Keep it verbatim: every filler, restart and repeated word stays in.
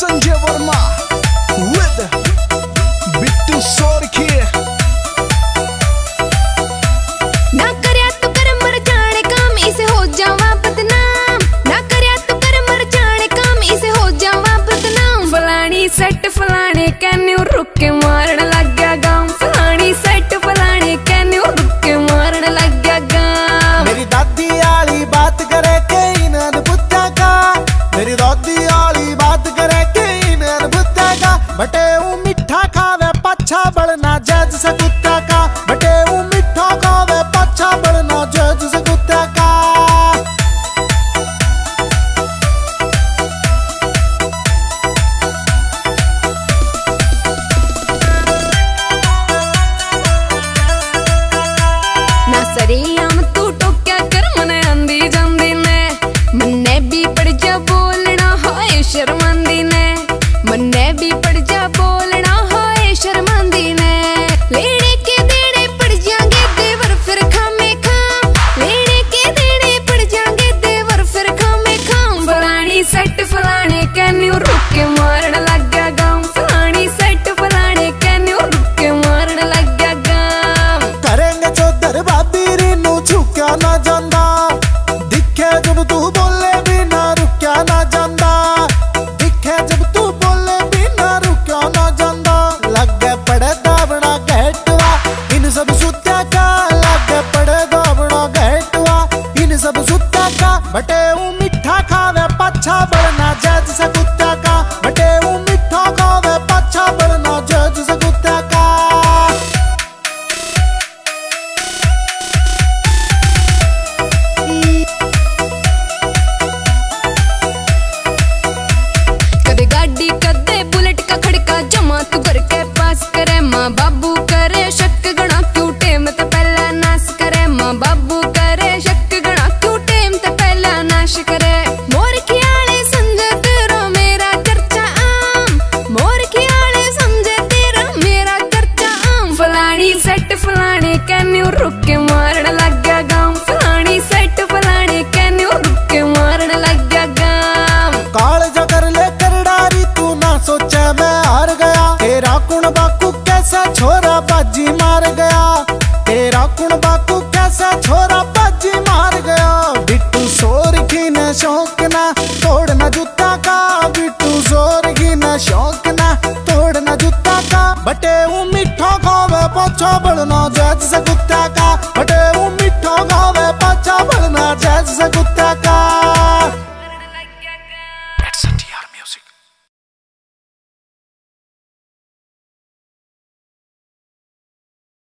Sanjay Verma with Bittu Sorkhi. ना करया तू कर मर जाने काम इसे हो जावा बदनाम। ना करया तू कर मर जाने काम इसे हो जावा बदनाम। फलानी सेट फलाने कहने रुक के मारन लग गया गाँव। फलानी सेट फलाने कहने रुक के मारन लग गया गाँव। मेरी दादी आली बात करे के इन्हें बुद्धा का। मेरी दादी आली बात करे के इन्हें बुद्धा का। बटे वो मिठा खावे पच्छा बढ़ना जज से कुत्ता का। बटे वो मिठा खावे पच्छा बढ़ना जज से कुत्ता का। ना सरियाम तू टोक्या कर मने आंदी जांदी ने। मन्ने भी पड़ जा बोलना हाय शर्मांदी ने। मन्ने भी पड़ जा बोलना हाय शर्मांदी ने। लेने के देने पड़ जाएंगे देवर फिर खामे खाम। लेने के देने पड़ जाएंगे देवर फिर खामे खाम। फलानी सेट फलाने कहने रुक के मारन लग गया गाँव। फलानी सेट फलाने कहने रुक के मारन लग गया गाँव। करेंगे चौधर भाभी रीनू झुक्या ना जांदा। दिखे जब तू बोले बिना रुक्या ना जांदा। दिखे जब तू बोले बिना रुक्या ना जांदा। लगे पड़े दावड़ा गहटवा इन सब सुत्या का। लगे पड़े दावड़ा गहटवा इन सब सुत्या का। बटे वो मिठा खावे पच्छा बढ़ना जज से कुत्ता का। बटे वो मिठा खावे पच्छा बढ़ना जज से कुत्ता का। कदे गाड़ी कदे बुलेट का खड़का जमा तू करके पास करे। माँ बाबू करे शक गणा क्यों टेम ते पहला नाश करे। माँ बाबू करे शक गणा क्यों टेम ते पहला नाश करे। मोर खियाले समझे तेरा मेरा चर्चा आम। मोर खियाले समझे तेरा मेरा चर्चा आम। फलानी सेट फलाने कहने रुक के मारन लग गया गाँव। फलानी सेट फलाने कहने रुक के मारन लग गया गाँव। काल जगर लेकर डारी तू ना सोचे मैं हार गया। तेरा कुण बाकू कैसा छोरा बाजी मार गया। तेरा कुण बाकू कैसा छोरा बाजी मार गया। बिट्टू सोरखी ने शौक ना तोड़ना जूता का। बिट्टू सोरखी ने शौक ना तोड़ना जूता का। बटे वो मिठा खावे पच्छा बढ़ना जज से कुत्ता का। बटे वो मिठा खावे पच्छा बढ़ना जज से कुत्ता का।